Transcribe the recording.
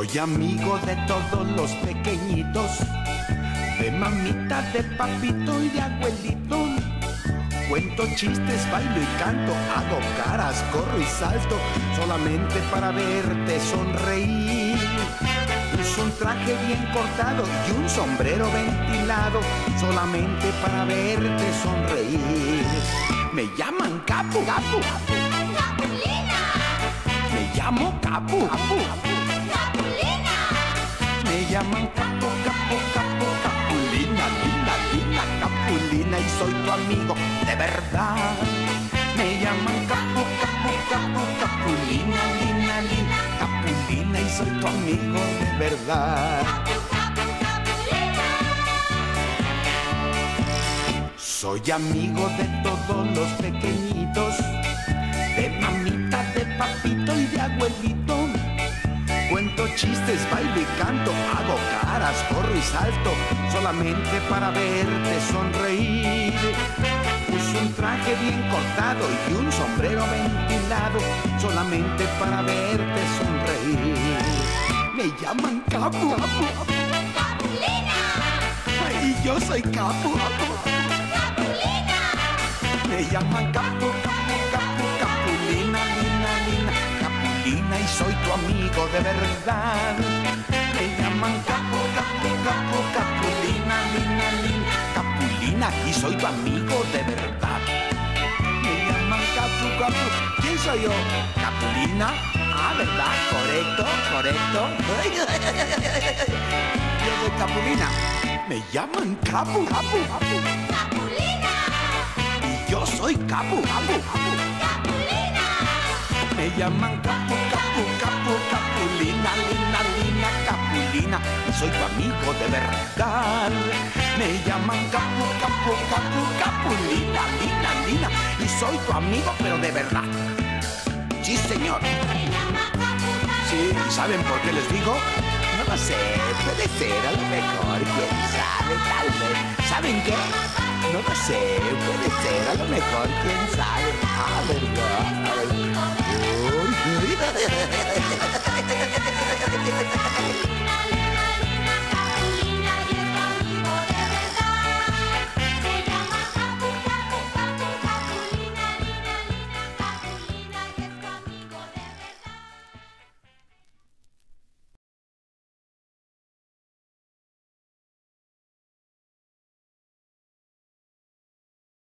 Soy amigo de todos los pequeñitos, de mamita, de papito y de abuelito. Cuento chistes, bailo y canto, hago caras, corro y salto, solamente para verte sonreír. Uso un traje bien cortado y un sombrero ventilado, solamente para verte sonreír. Me llaman Capu, Capu, ¡Capulina! me llamo Capu, Capu. ¡Capulina! Me llaman Capu, Capu, Capu, Capulina, Lina, Lina, Capulina, y soy tu amigo de verdad. Me llaman Capu, Capu, Capu, Capulina, Lina, Lina, Capulina, y soy tu amigo de verdad. Soy amigo de todos los pequeñitos, de mamita, de papito y de abuelito. Cuento chistes, bailo y canto, hago caras, corro y salto, solamente para verte sonreír. Uso un traje bien cortado y un sombrero ventilado, solamente para verte sonreír. Me llaman Capu, Capu, ¡Capulina! y yo soy Capu, Capu. ¡Capulina! Me llaman Capu, Capu, Capu, Capulina, Lina, Lina, Capulina, y soy tu amigo de verdad. Me llaman Capu, Capu, Capu, Capulina, Lina, Lina, Capulina, y soy tu amigo de verdad. Me llaman Capu, Capu. ¿Quién soy yo? Capulina. Ah, ¿verdad? Correcto, correcto. Yo soy Capulina. Me llaman Capu, Capu, Capu. ¡Capulina! Y yo soy Capu, Capu, Capu. ¡Capulina! Me llaman Capu, Capu, Capu, Capulina, Lina, Lina, Capulina, y soy tu amigo de verdad. Me llaman Capu, Capu, Capu, Capulina, Lina, Lina, y soy tu amigo pero de verdad. Sí, señor. Se llama Capulina. Sí, ¿y saben por qué les digo? No lo sé, puede ser, a lo mejor, quién sabe, tal vez. ¿Saben qué? No lo sé, puede ser, a lo mejor, quién sabe. Ah, ¿verdad? Uy.